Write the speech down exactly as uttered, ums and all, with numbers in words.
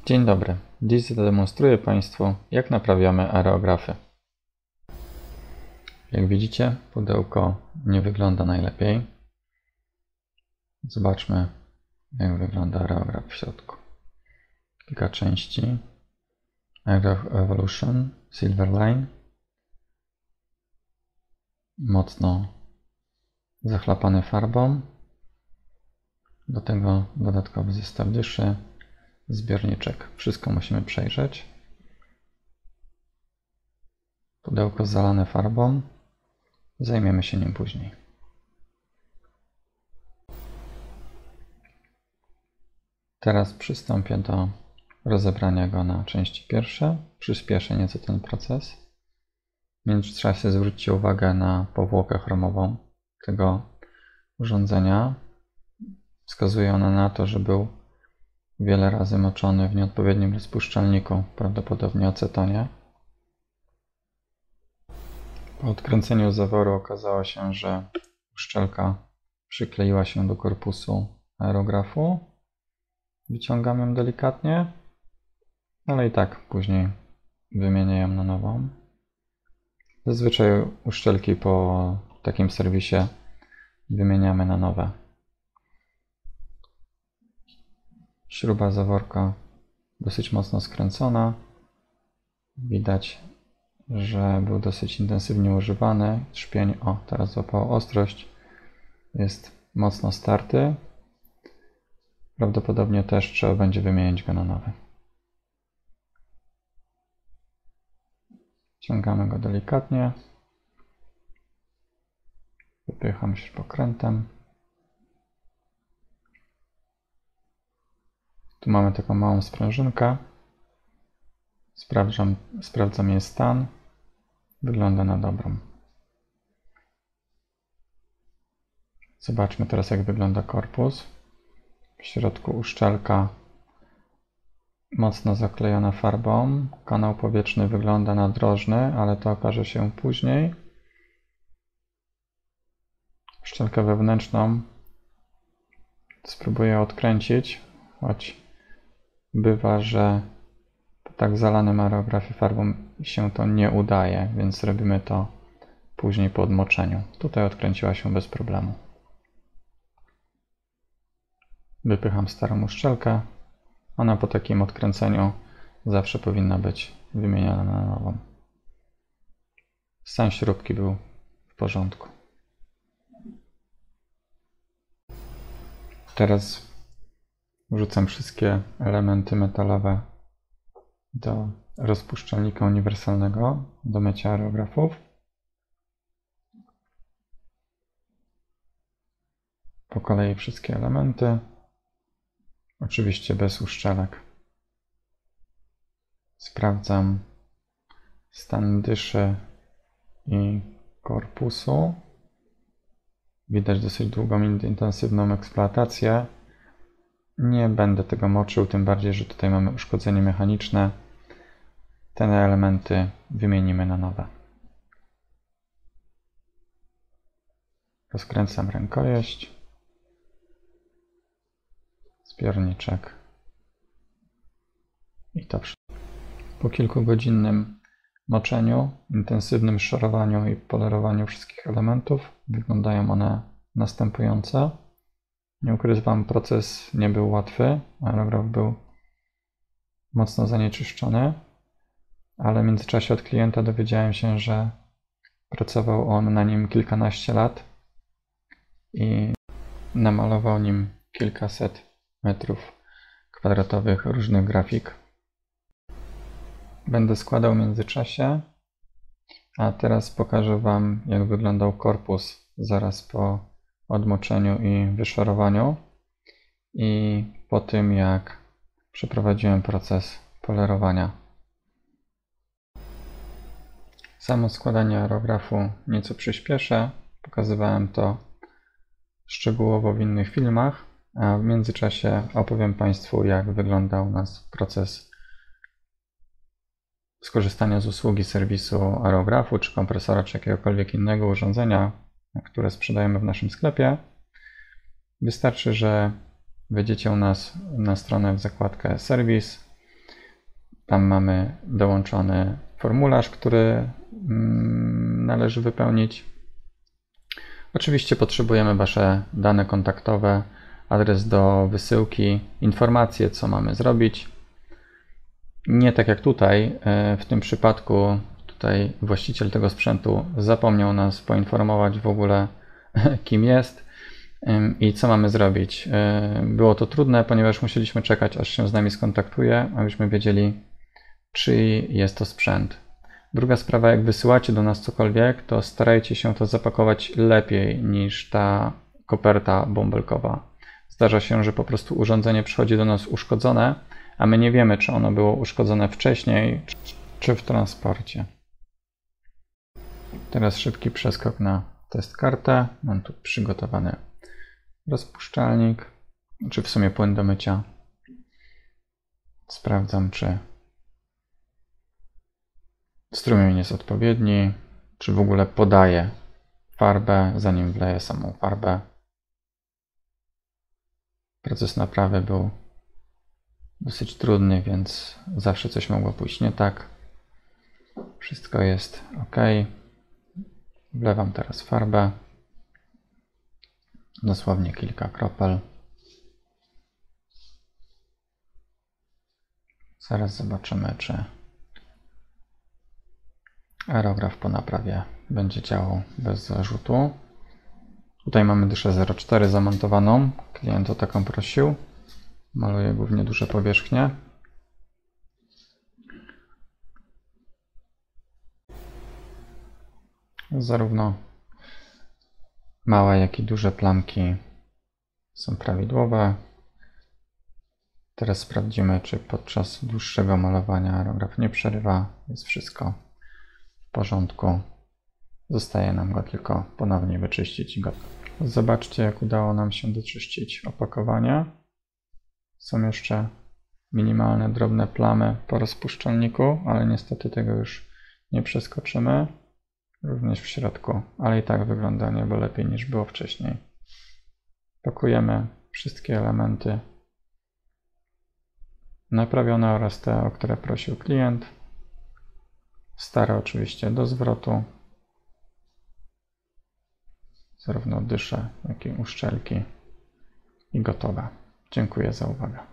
Dzień dobry. Dziś zademonstruję Państwu, jak naprawiamy aerografy. Jak widzicie, pudełko nie wygląda najlepiej. Zobaczmy, jak wygląda aerograf w środku. Kilka części. Aerograph Evolution Silverline. Mocno zachlapany farbą. Do tego dodatkowy zestaw dyszy. Zbiorniczek. Wszystko musimy przejrzeć. Pudełko zalane farbą. Zajmiemy się nim później. Teraz przystąpię do rozebrania go na części pierwsze. Przyspieszę nieco ten proces. W międzyczasie zwróćcie uwagę na powłokę chromową tego urządzenia. Wskazuje ona na to, że był wiele razy moczony w nieodpowiednim rozpuszczalniku, prawdopodobnie acetonie. Po odkręceniu zaworu okazało się, że uszczelka przykleiła się do korpusu aerografu. Wyciągam ją delikatnie, ale i tak później wymienię ją na nową. Zazwyczaj uszczelki po takim serwisie wymieniamy na nowe. Śruba zaworka dosyć mocno skręcona. Widać, że był dosyć intensywnie używany. Trzpień, o, teraz złapał ostrość. Jest mocno starty. Prawdopodobnie też trzeba będzie wymienić go na nowy. Ciągamy go delikatnie. Wypycham śrubokrętem. Tu mamy taką małą sprężynkę. Sprawdzam, sprawdzam jej stan. Wygląda na dobrą. Zobaczmy teraz, jak wygląda korpus. W środku uszczelka mocno zaklejona farbą. Kanał powietrzny wygląda na drożny, ale to okaże się później. Uszczelkę wewnętrzną spróbuję odkręcić, choć bywa, że po tak zalanym aerografie farbą się to nie udaje, więc robimy to później po odmoczeniu. Tutaj odkręciła się bez problemu. Wypycham starą uszczelkę. Ona po takim odkręceniu zawsze powinna być wymieniona na nową. Stan śrubki był w porządku. Teraz wrzucam wszystkie elementy metalowe do rozpuszczalnika uniwersalnego do mycia aerografów. Po kolei wszystkie elementy. Oczywiście bez uszczelek. Sprawdzam stan dyszy i korpusu. Widać dosyć długą, intensywną eksploatację. Nie będę tego moczył, tym bardziej, że tutaj mamy uszkodzenie mechaniczne. Te elementy wymienimy na nowe. Rozkręcam rękojeść. Zbiorniczek. I to wszystko. Po kilkugodzinnym moczeniu, intensywnym szorowaniu i polerowaniu wszystkich elementów wyglądają one następująco. Nie ukrywam, proces nie był łatwy. Aerograf był mocno zanieczyszczony, ale w międzyczasie od klienta dowiedziałem się, że pracował on na nim kilkanaście lat i namalował nim kilkaset metrów kwadratowych różnych grafik. Będę składał w międzyczasie, a teraz pokażę Wam, jak wyglądał korpus zaraz po odmoczeniu i wyszorowaniu i po tym, jak przeprowadziłem proces polerowania. Samo składanie aerografu nieco przyspieszę. Pokazywałem to szczegółowo w innych filmach, a w międzyczasie opowiem Państwu, jak wygląda u nas proces skorzystania z usługi serwisu aerografu, czy kompresora, czy jakiegokolwiek innego urządzenia, które sprzedajemy w naszym sklepie. Wystarczy, że wejdziecie u nas na stronę w zakładkę serwis, Tam mamy dołączony formularz, który należy wypełnić. Oczywiście potrzebujemy Wasze dane kontaktowe, adres do wysyłki, informacje, co mamy zrobić. Nie tak jak tutaj, w tym przypadku tutaj właściciel tego sprzętu zapomniał nas poinformować w ogóle, kim jest i co mamy zrobić. Było to trudne, ponieważ musieliśmy czekać, aż się z nami skontaktuje, abyśmy wiedzieli, czyj jest to sprzęt. Druga sprawa, jak wysyłacie do nas cokolwiek, to starajcie się to zapakować lepiej niż ta koperta bąbelkowa. Zdarza się, że po prostu urządzenie przychodzi do nas uszkodzone, a my nie wiemy, czy ono było uszkodzone wcześniej, czy w transporcie. Teraz szybki przeskok na test kartę. Mam tu przygotowany rozpuszczalnik, czy w sumie płyn do mycia. Sprawdzam, czy strumień jest odpowiedni, czy w ogóle podaje farbę, zanim wleję samą farbę. Proces naprawy był dosyć trudny, więc zawsze coś mogło pójść nie tak. Wszystko jest ok. Wlewam teraz farbę. Dosłownie kilka kropel. Zaraz zobaczymy, czy aerograf po naprawie będzie działał bez zarzutu. Tutaj mamy dyszę zero przecinek cztery zamontowaną. Klient o taką prosił. Maluję głównie duże powierzchnie. Zarówno małe, jak i duże plamki są prawidłowe. Teraz sprawdzimy, czy podczas dłuższego malowania aerograf nie przerywa. Jest wszystko w porządku. Zostaje nam go tylko ponownie wyczyścić i gotowe. Zobaczcie, jak udało nam się doczyścić opakowanie. Są jeszcze minimalne, drobne plamy po rozpuszczalniku, ale niestety tego już nie przeskoczymy. Również w środku, ale i tak wygląda niebo lepiej niż było wcześniej. Pakujemy wszystkie elementy naprawione oraz te, o które prosił klient. Stare oczywiście do zwrotu. Zarówno dysze, jak i uszczelki. I gotowe. Dziękuję za uwagę.